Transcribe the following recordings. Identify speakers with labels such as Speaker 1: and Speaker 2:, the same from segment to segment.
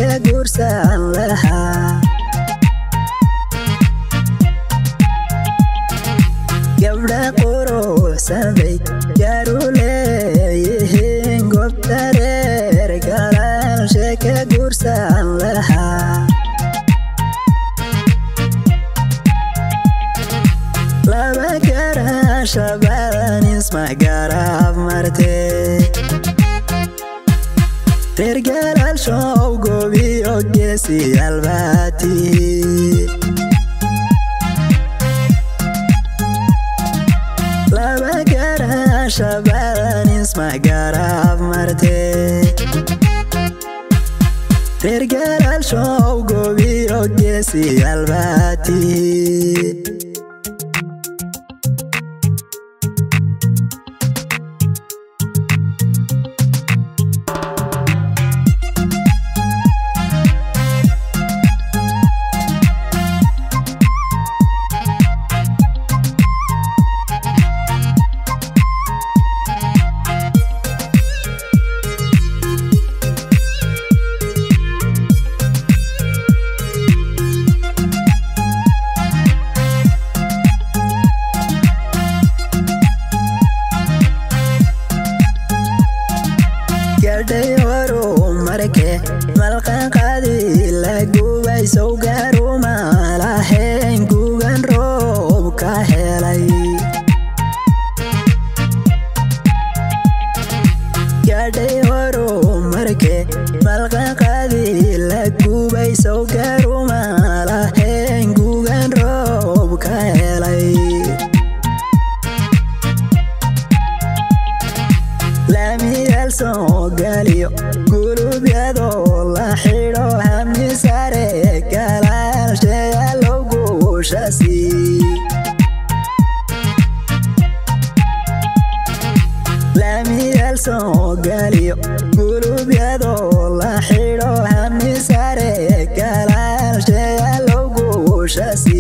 Speaker 1: guursan lahaa gabdha quruxsan bay gaar u leeyihiin goobta reer galaalshe ka guursan lahaa laba garasha badan isma garab martee reer galaalshow goobiyo geesiyaal baad tihiin laba garasha badan isma garab martee reer galaalshow goobiyo geesiyaal baad tihiin malqan qaadi la gubay soo gaaruma lahayn gugan roob ka helay gaadhay horo marke malqan qaadi la gubay soo gaaruma lahayn gugan roob ka helay laamiyal soo galiyo gurubyado la xidho hami sare galaalsheya loogu shasi laamiyal soo galiyo gurubyado la xidho hami sare galaalsheya loogu shasi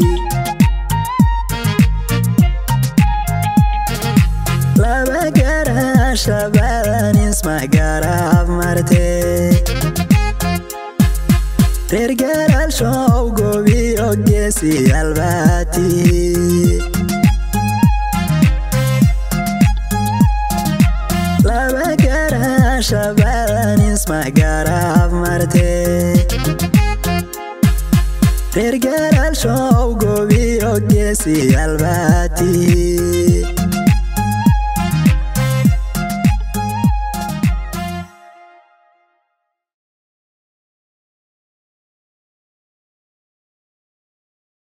Speaker 1: laba garasha badan isma garab martee reer galaalshow goobiyo geesiyaal baad tihiin laba garasha badan isma garab martee reer galaalshow goobiyo geesiyaal baad tihiin